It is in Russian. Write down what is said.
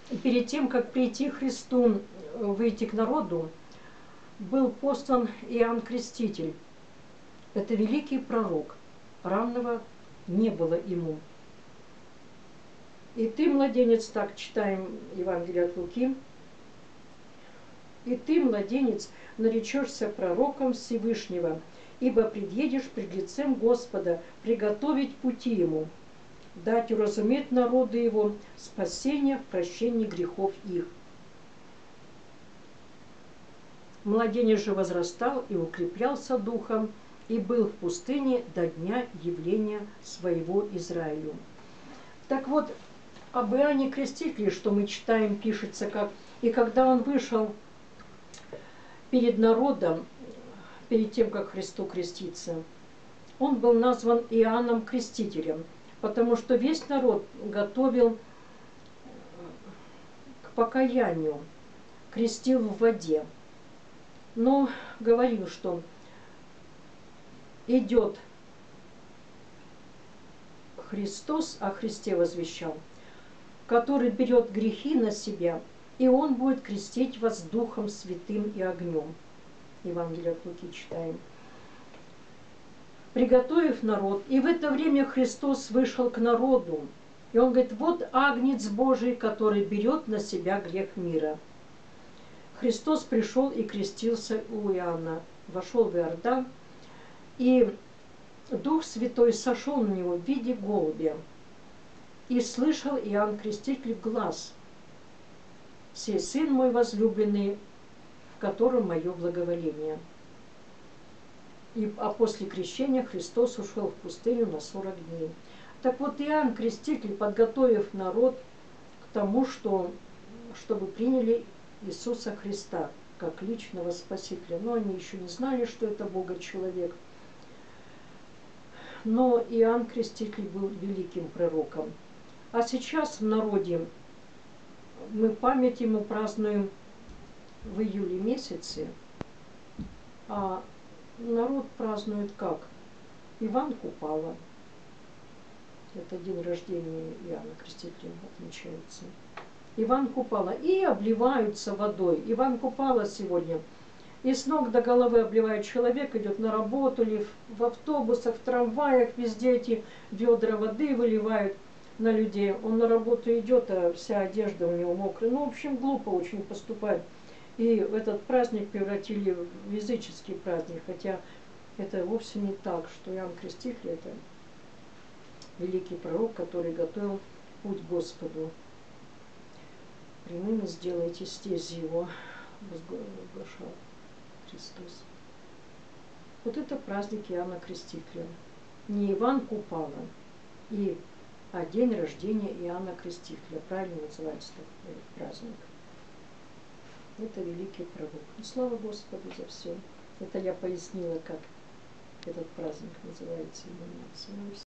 И перед тем, как прийти Христу, выйти к народу, был послан Иоанн Креститель. Это великий пророк, равного не было ему. И ты, младенец, так читаем Евангелие от Луки, и ты, младенец, наречешься пророком Всевышнего, ибо предъедешь пред лицем Господа приготовить пути ему, дать уразуметь народу его спасение в прощении грехов их. Младенец же возрастал и укреплялся духом, и был в пустыне до дня явления своего Израилю. Так вот, об Иоанне Крестителе, что мы читаем, пишется как: «И когда он вышел перед народом, перед тем, как Христу креститься, он был назван Иоанном Крестителем, потому что весь народ готовил к покаянию, крестил в воде. Но говорил, что идет Христос, о Христе возвещал, который берет грехи на себя, и он будет крестить вас Духом Святым и огнем». Евангелие от Луки читаем. Приготовив народ, и в это время Христос вышел к народу, и он говорит: «Вот Агнец Божий, который берет на себя грех мира». Христос пришел и крестился у Иоанна, вошел в Иордан, и Дух Святой сошел на него в виде голубя. И слышал Иоанн Креститель глас: «Сей Сын мой возлюбленный, в котором мое благоволение». А после крещения Христос ушел в пустыню на 40 дней. Так вот, Иоанн Креститель, подготовив народ к тому, чтобы приняли Иисуса Христа как личного Спасителя. Но они еще не знали, что это Бога-человек. Но Иоанн Креститель был великим пророком. А сейчас в народе мы память ему празднуем в июле месяце, а народ празднует как? Иван Купала. Это день рождения Иоанна Крестителя отмечается. Иван Купала. И обливаются водой. Иван Купала сегодня и с ног до головы обливает человек, идет на работу, или в автобусах, в трамваях, везде эти ведра воды выливают на людей. Он на работу идет, а вся одежда у него мокрая. Ну, в общем, глупо очень поступать. И этот праздник превратили в языческий праздник, хотя это вовсе не так, что Иоанн Креститель – это великий пророк, который готовил путь Господу. Прямыми сделайте стези его, возглашал Христос. Вот это праздник Иоанна Крестителя. Не Иван Купала, а день рождения Иоанна Крестителя. Правильно называется этот праздник. Это великий пророк. И слава Господу за все. Это я пояснила, как этот праздник называется именно.